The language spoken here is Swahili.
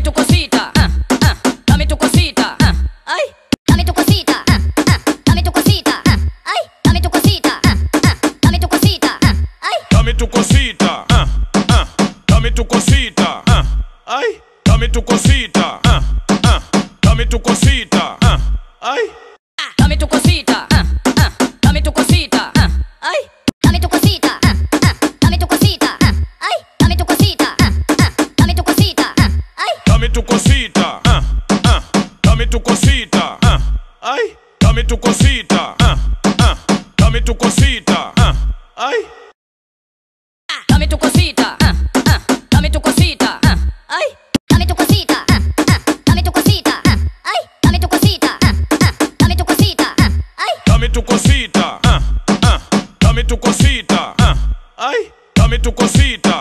dame tu cosita, dame tu cosita, ay, dame tu cosita, dame tu cosita, ay, dame tu cosita, dame tu cosita, ay, dame tu cosita, dame tu cosita, ay, dame tu cosita, dame tu cosita, ay, dame tu cosita, dame tu cosita, ay, dame tu cosita, dame tu cosita, ay, dame tu cosita, dame tu cosita, ay, dame tu cosita, dame tu cosita, ay, dame tu cosita, dame tu cosita, ay, dame tu cosita, dame tu cosita, ay, dame tu cosita, dame tu cosita, ay, dame tu cosita, dame tu cosita, ay, dame tu cosita, dame tu cosita, ay, dame tu cosita.